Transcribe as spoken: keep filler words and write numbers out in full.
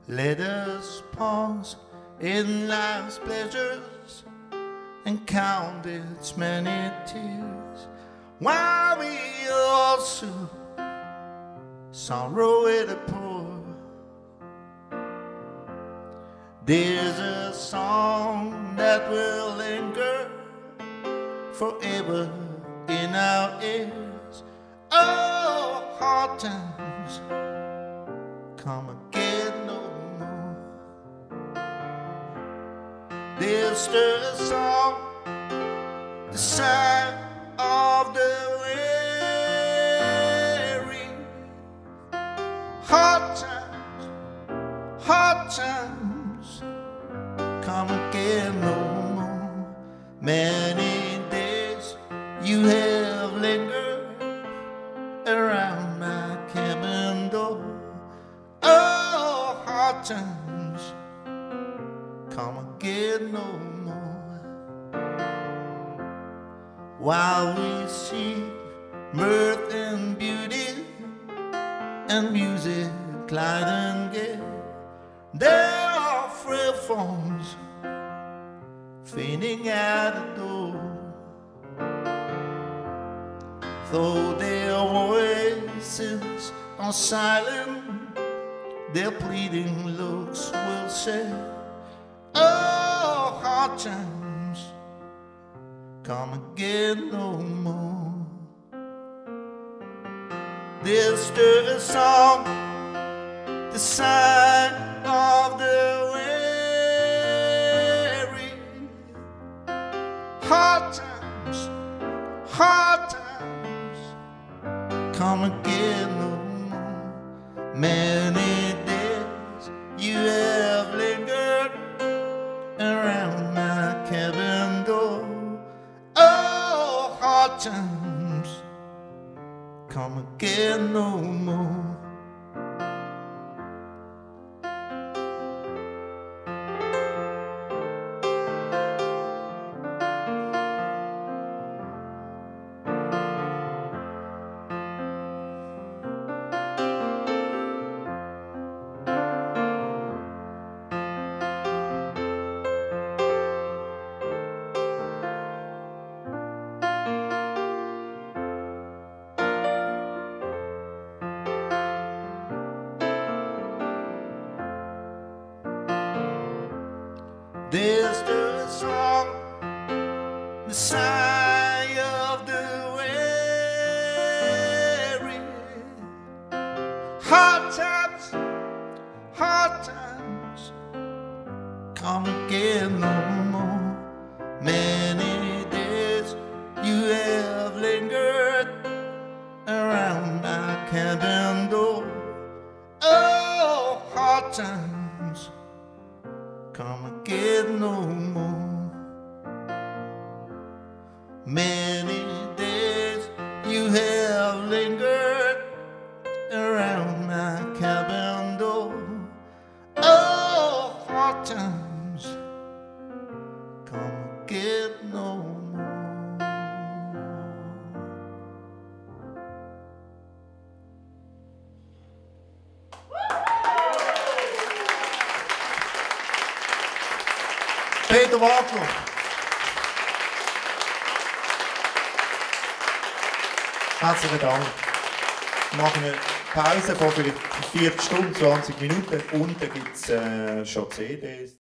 Let us pause in life's pleasures and count its many tears, while we also sorrow it pour. There's a song that will linger forever in our ears. Oh, hard times come again no more. There's a song, the sigh of the weary. Hard times, hard times come again no more. Many days you have lingered around my cabin door. Oh, hard times come again no more. While we see mirth and beauty and music light and gay, there are frail forms fainting at the door. Though their voices are silent, their pleading looks will say, oh, hard times come again no more. There's a song, the sigh of the weary. Hard times, hard times come again no more. Many days you have lingered around my cabin door. Oh, hard times come again no more. There's the song, the sigh of the weary. Hard times, hard times come again no more. Many days you have lingered around my cabin door. Oh, hard times come again no more. Many days you have lingered around my cabin door. Oh, hard times come again no more. Peter Wagner. Herzlichen Dank. Wir machen eine Pause von vielleicht vier Stunden, zwanzig Minuten. Unten gibt es äh, schon C Ds.